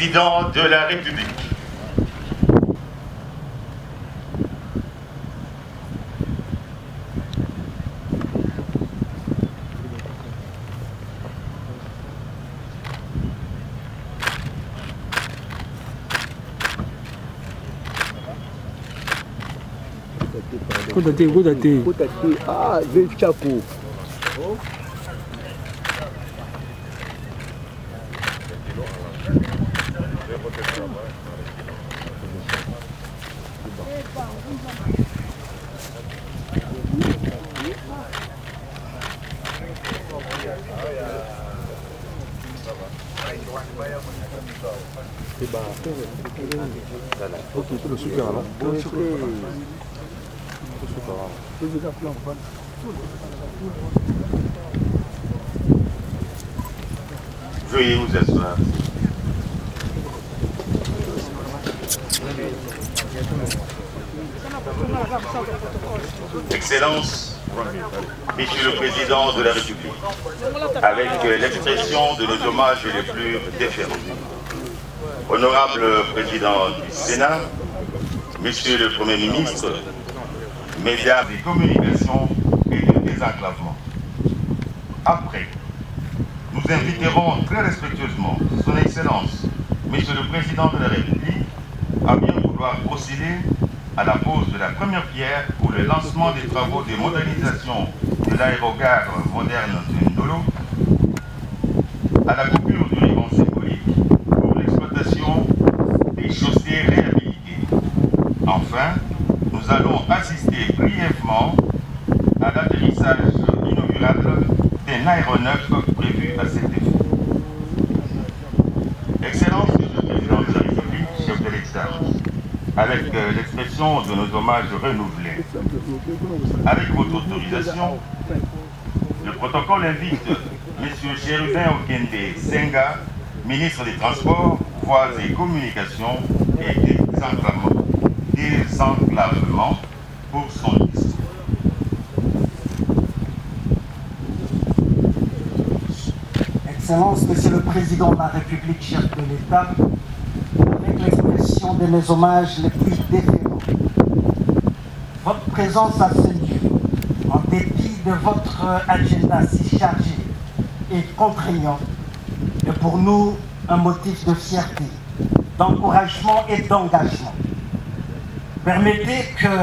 Président de la République. Ah, Chaco. Veuillez vous asseoir. Excellence, Monsieur le Président de la République, avec l'expression de nos hommages les plus déférents. Honorable Président du Sénat, Monsieur le Premier ministre, médias de communication et de désenclavement. Après, nous inviterons très respectueusement Son Excellence, Monsieur le Président de la République, à bien vouloir procéder à la pose de la première pierre pour le lancement des travaux de modernisation de l'aérogare moderne de Ndolo, à la coupure du ruban symbolique pour l'exploitation des chaussées réhabilitées. Enfin, nous allons assister brièvement à l'atterrissage inaugural d'un aéronef prévu à cet effet. Excellence, Monsieur le Président de la République, chef de l'État, avec l'expression de nos hommages renouvelés, avec votre autorisation, le protocole invite M. Chérubin Okende Senga, ministre des Transports, Voies et Communications et désenclavement pour son discours. Excellence, Monsieur le Président de la République, chef de l'État, avec l'expression de mes hommages les plus déférents. Votre présence à ce lieu, en dépit de votre agenda si chargé et contraignant, est pour nous un motif de fierté, d'encouragement et d'engagement. Permettez que,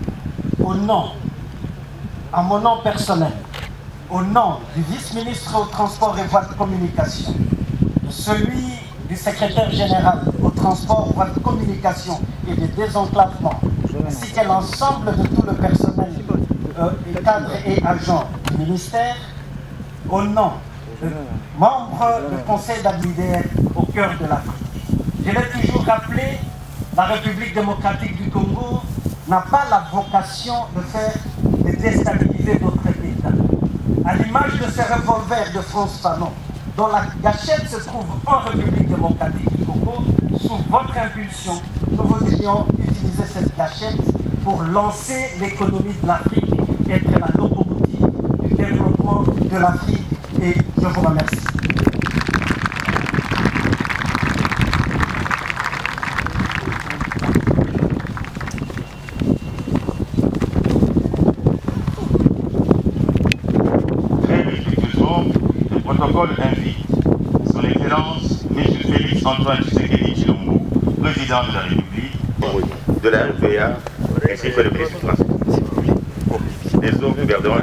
à mon nom personnel, au nom du vice-ministre au transport et voies de communication, de celui du secrétaire général au transport, voies de communication et de désenclavement, ainsi que l'ensemble de tout le personnel, cadres et agents du ministère, au nom de membres du Conseil d'administration au cœur de l'Afrique. Je l'ai toujours rappelé, la République démocratique du Congo n'a pas la vocation de déstabiliser d'autres États. À l'image de ce revolver de France Fanon, dont la gâchette se trouve en République démocratique du Congo, sous votre impulsion, nous voudrions utiliser cette gâchette pour lancer l'économie de l'Afrique, être la locomotive du développement de l'Afrique. Et je vous remercie. Invite Son Excellence, M. Félix Antoine Tshisekedi Tshilombo, Président de la République, de la RVA, ainsi que le ministre du Transport. Les autres gouvernements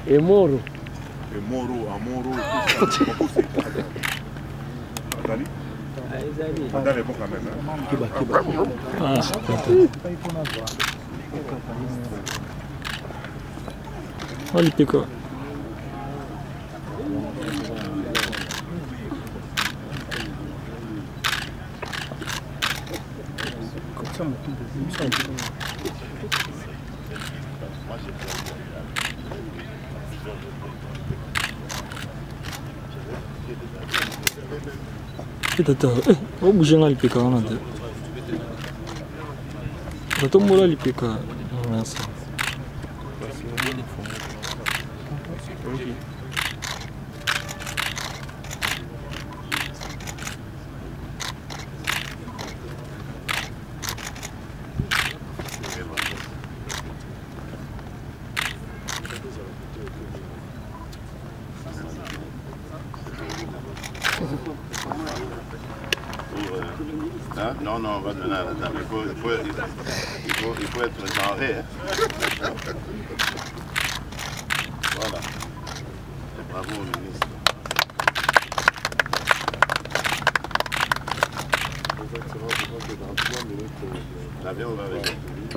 Et Moro. Et Moro, à Moro, Dans les bons quand même. Ah, olha o pico. Kita tahu, oh bujang ali pika nanti. Kita mula ali pika, masa. Hein? Non, on va donner à la dame. Il faut être genré. Hein? Voilà. Et bravo au ministre. L'avion va avec.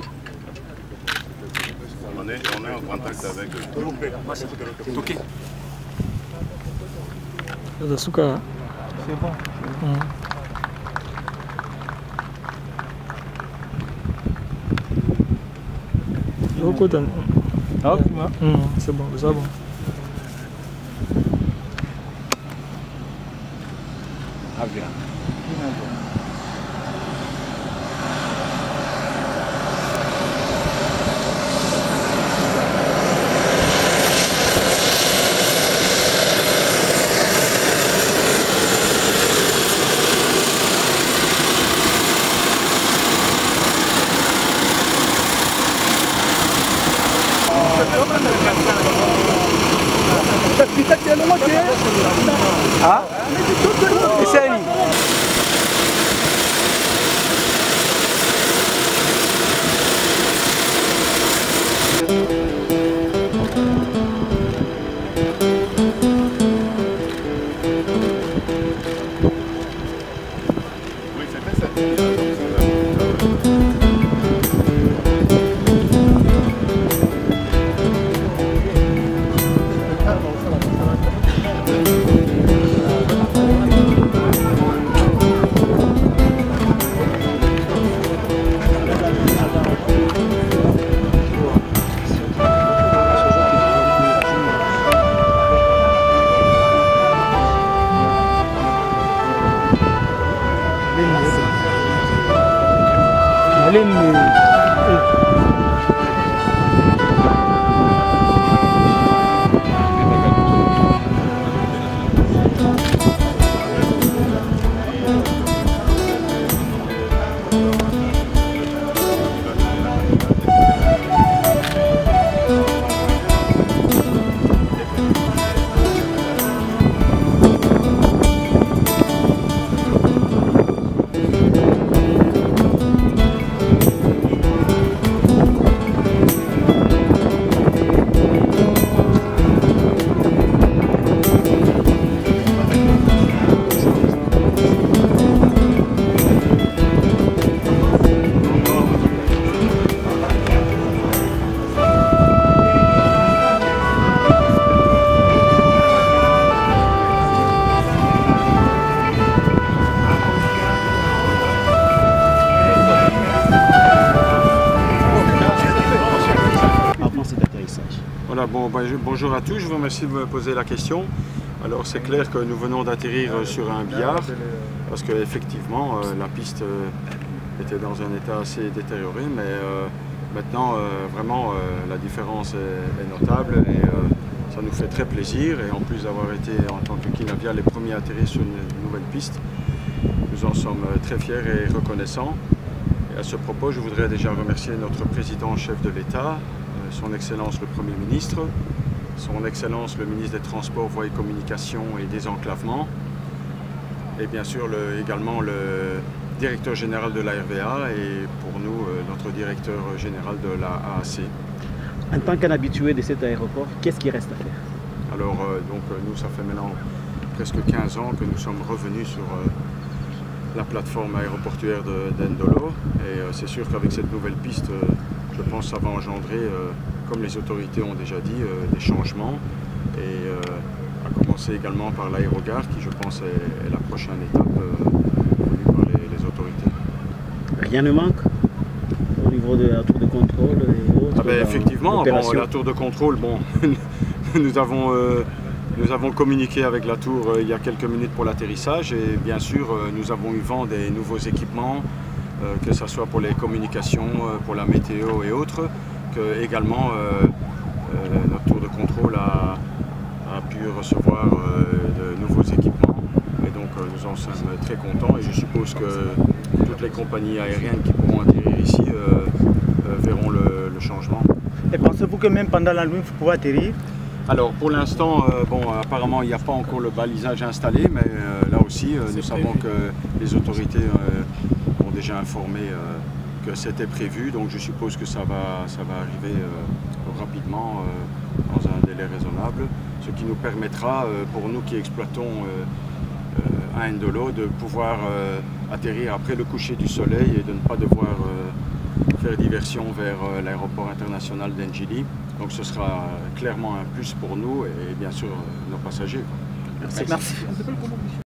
On est en contact avec eux. Ok. Ça suka. C'est bon. C'est bon, c'est bon. Ah bien. Ah? Esse aí. Oui, c'était ça. Voilà, bonjour à tous, je vous remercie de me poser la question. Alors c'est clair que nous venons d'atterrir sur un billard parce qu'effectivement la piste était dans un état assez détérioré, mais maintenant vraiment la différence est notable et ça nous fait très plaisir. Et en plus d'avoir été en tant que Kinavia les premiers à atterrir sur une nouvelle piste, nous en sommes très fiers et reconnaissants. Et à ce propos, je voudrais déjà remercier notre président chef de l'État, son Excellence le Premier ministre, son Excellence le ministre des Transports, Voies et Communications et Désenclavement, et bien sûr également le directeur général de la RVA et pour nous notre directeur général de la AAC. En tant qu'un habitué de cet aéroport, qu'est-ce qui reste à faire? Alors nous, ça fait maintenant presque 15 ans que nous sommes revenus sur la plateforme aéroportuaire d'Ndolo et c'est sûr qu'avec cette nouvelle piste, je pense que ça va engendrer, comme les autorités ont déjà dit, des changements et à commencer également par l'aérogare qui je pense est la prochaine étape voulue par les autorités. Rien ne manque au niveau de la tour de contrôle et autres? Effectivement, la tour de contrôle, nous avons communiqué avec la tour il y a quelques minutes pour l'atterrissage et bien sûr nous avons eu vent des nouveaux équipements, que ce soit pour les communications, pour la météo et autres, que également notre tour de contrôle a pu recevoir de nouveaux équipements et donc nous en sommes très contents et je suppose que toutes les compagnies aériennes qui pourront atterrir ici verront le changement. Et pensez-vous que même pendant la nuit vous pouvez atterrir? Alors pour l'instant, apparemment il n'y a pas encore le balisage installé, mais là aussi nous savons que les autorités ont déjà informé que c'était prévu, donc je suppose que ça va arriver rapidement dans un délai raisonnable, ce qui nous permettra pour nous qui exploitons à Ndolo de pouvoir atterrir après le coucher du soleil et de ne pas devoir faire diversion vers l'aéroport international d'Ndjili. Donc ce sera clairement un plus pour nous et bien sûr nos passagers. Merci.